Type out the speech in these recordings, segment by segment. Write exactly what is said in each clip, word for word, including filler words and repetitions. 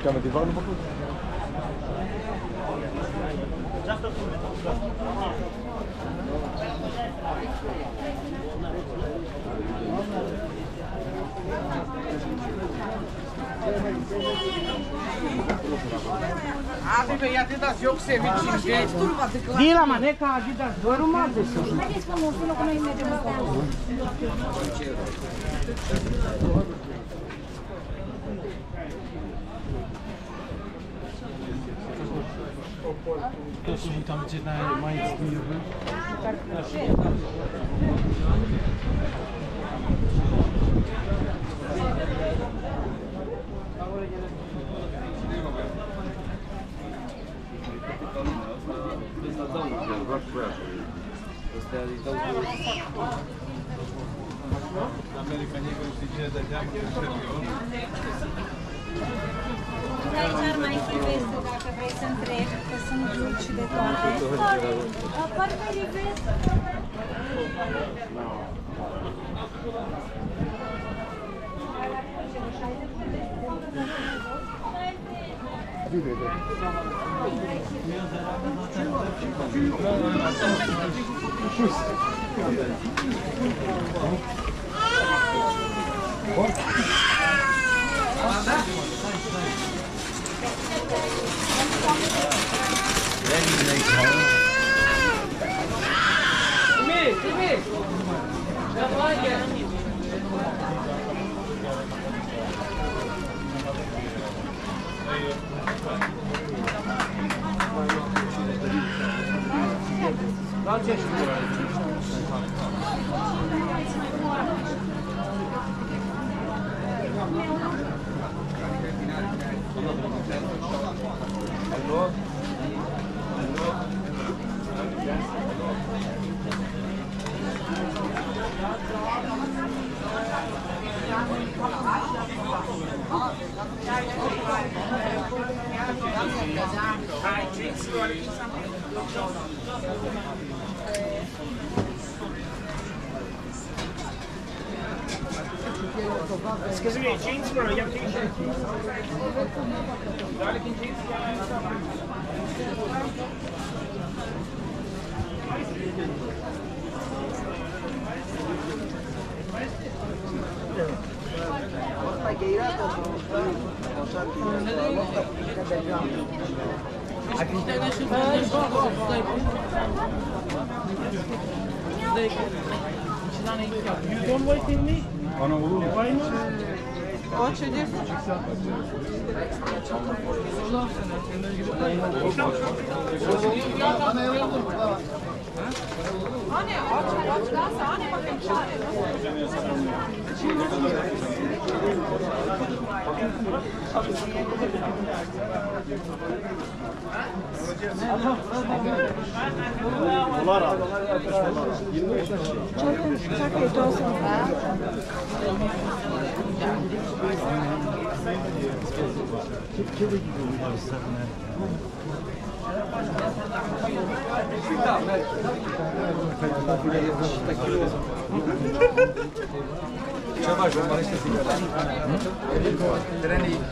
cheamă divanul făcut? Adică i-a dat joc să vin cinci. Dila, mă, ne ca Adidas, doar un mare. Haideți că mă vină că noi mergem acolo. Posso juntar mais livre? Americanii știe de teamă că Aici ar mai fi veste dacă vrei să întrebi, că sunt dulci de toate. Apar pe veste. Excuse me, jeans for a young t-shirt. Darling jeans. You don't wait with me? Ana olur mu? Why not? Kaç edip? Anne aç aç lansa anne bakayım çare. Dolar abi. Çok kötü olsun. Ce faci? Mă mărește sigara. Trenii.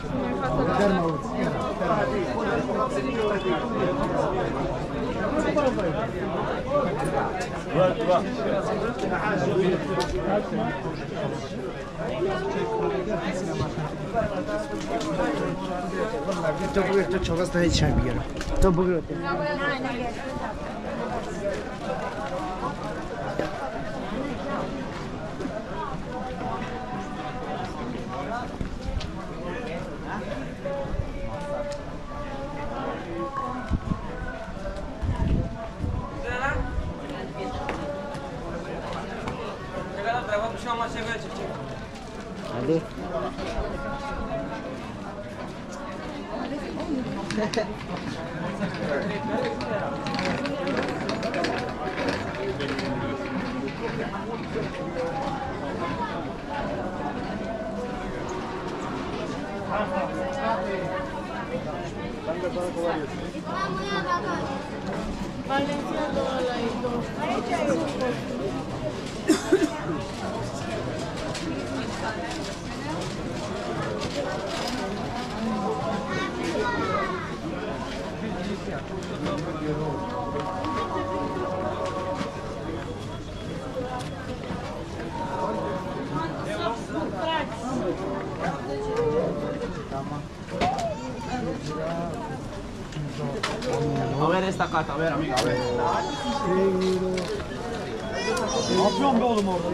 To były to czego stoi dzisiaj biera. To były te. Hadi. Fakat, a ver amiga, a ver. Ne yapıyorsun be oğlum orada?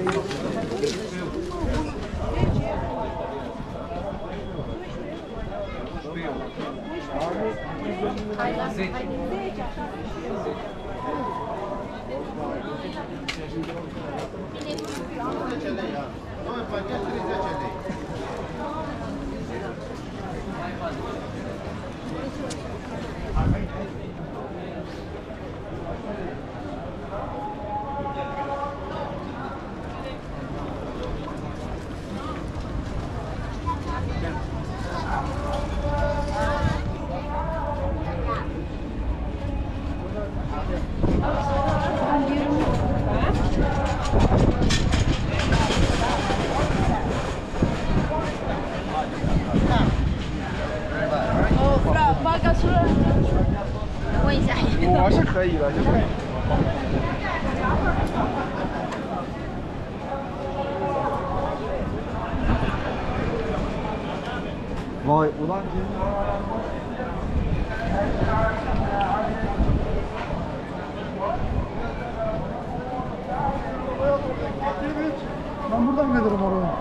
我是可以的，就是。Vay ulan. Ben buradan gelirim oraya.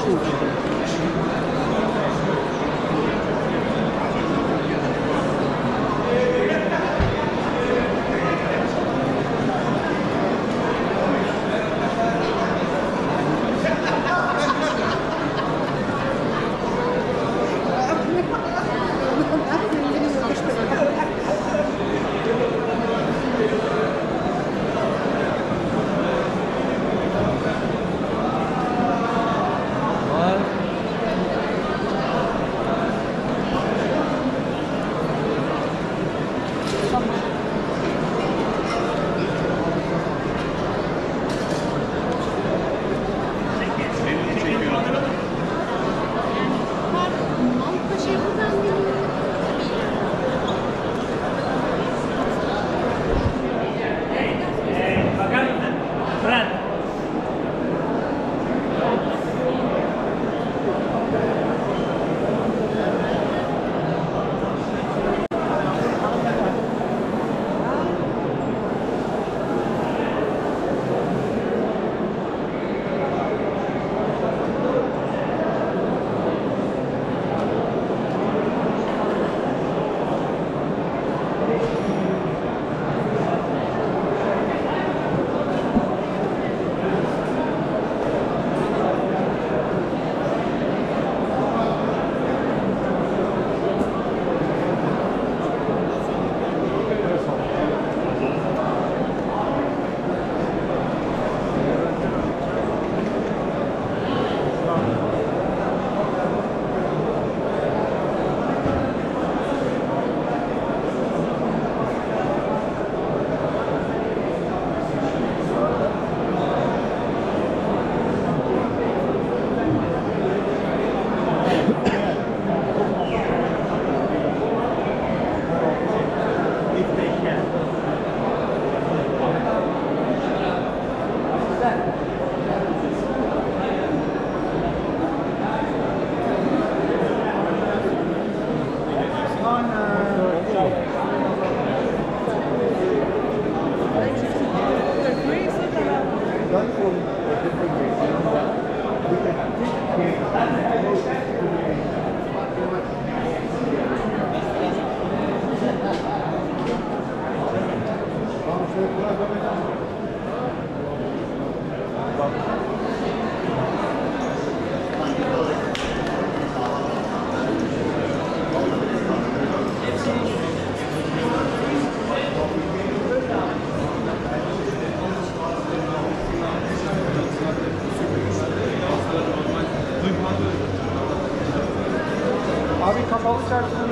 Abi kapalı çarşı.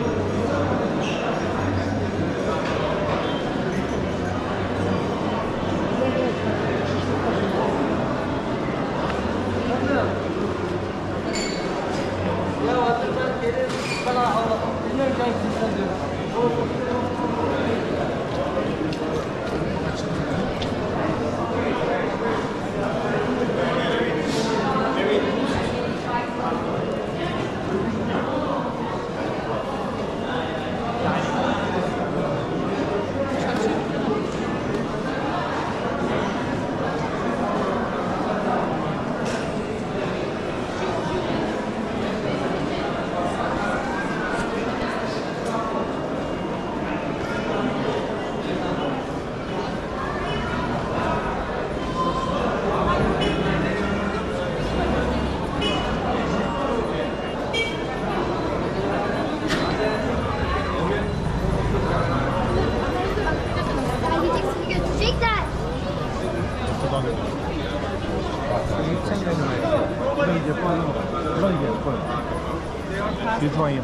Litvanya.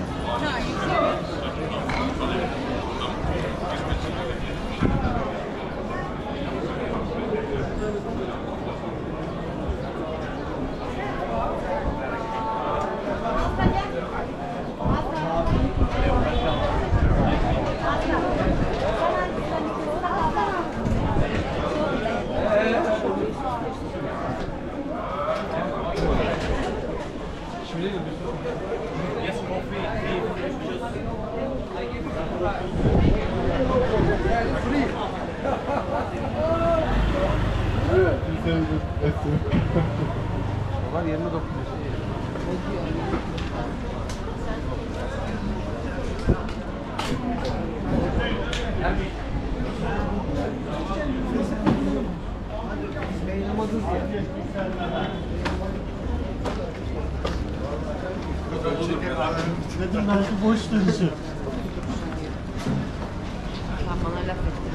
Evet, yerine dokunuyor. Dedim belki boş dönüşü. Bana laf etti.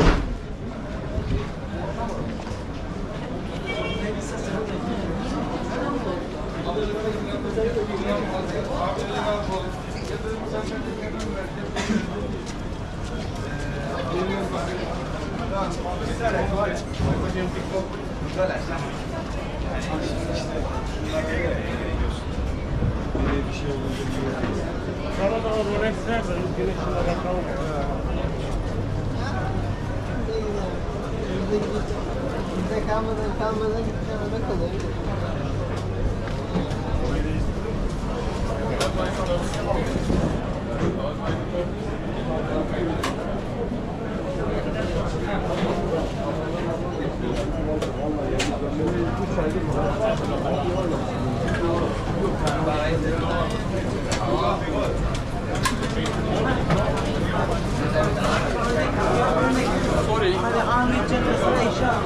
Sana da o Rolex nerede? Güneşinde bakalım. Bizde kalmadan kalmadan gitsen orada kalıyor. Hadi Ahmet Can'ın eşya.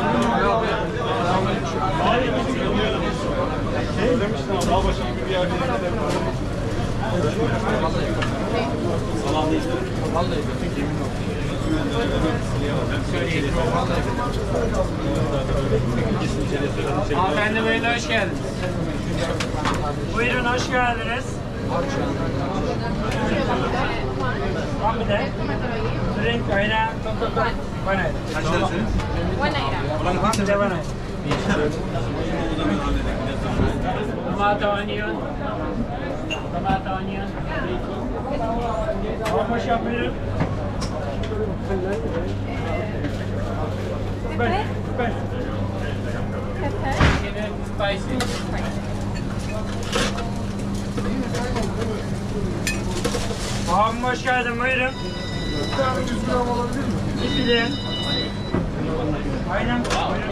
Şey demiştin ama daha başka bir yerde. Salam değil. Vallahi bütün yemin olsun. Hanımefendi beyler hoş geldiniz. Buyurun hoş geldiniz. One minute. Drink ayran. One night. One night. One day one night. Tomato onion. Tomato onion. How much yapıyorum? Ben, ben. Spicy. Abim hoş geldin, buyurun. Bir tane yüz gram olabilir mi? İki dilim. Aynen.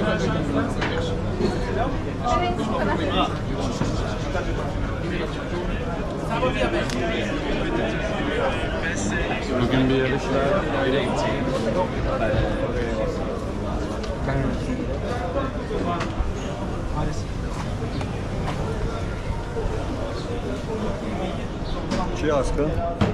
Bugün bir yarış var, öyle gideceğim. Şey askı.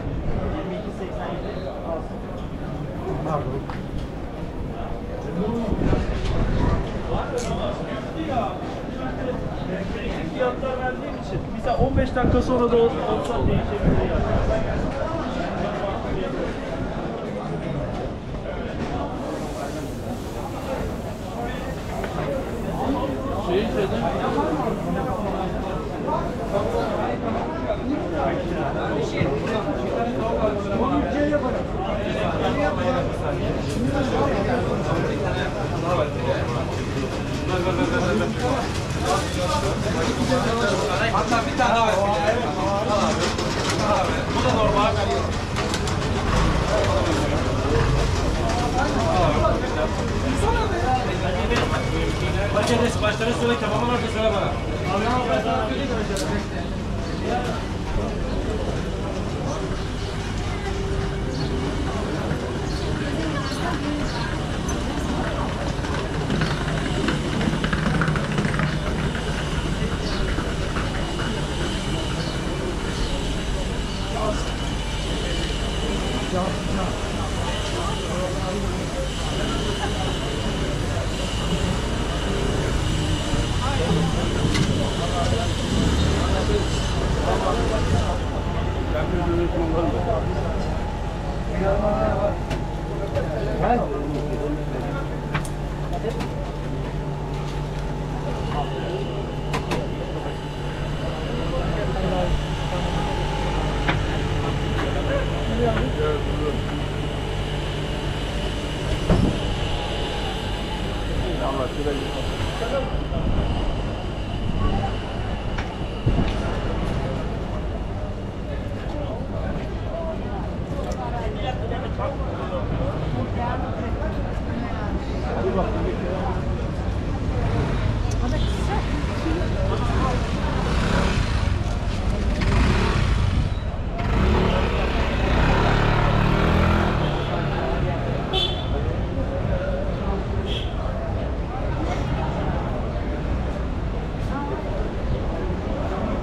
Fiyatlar verdiğim için mesela on beş dakika sonra da olsa değişebilir yani. Şey izledim. Hatta bir tane daha ver. Bu da normal. Patates başları sonra kebabın arkasına bana.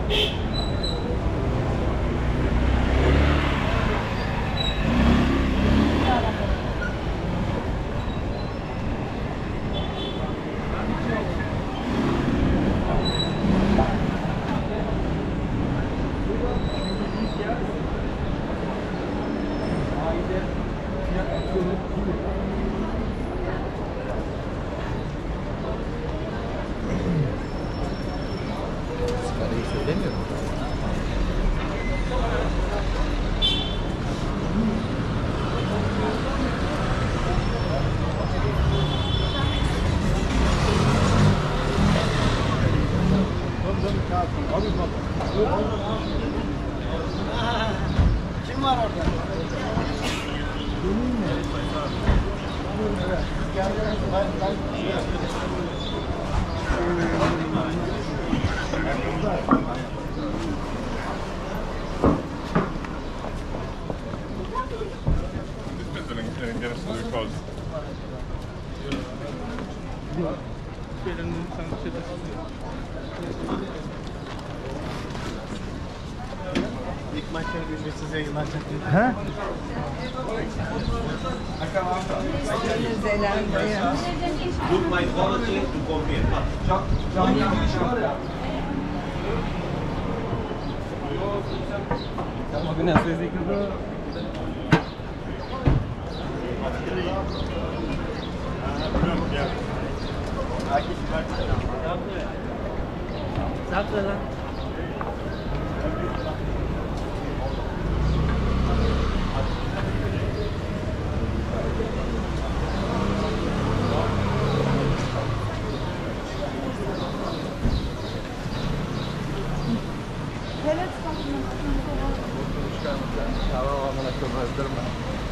Sigarayı söylemiyor mu? Kim var orada? İlk maçları ücretsiz yayınlanacak. He? Zelanda'ya. Look my quality to compare. Canlı girişi var ya. Bugün nasıl izleyeceğiz? Sakla lan. Tamam amına koyayım öldürme.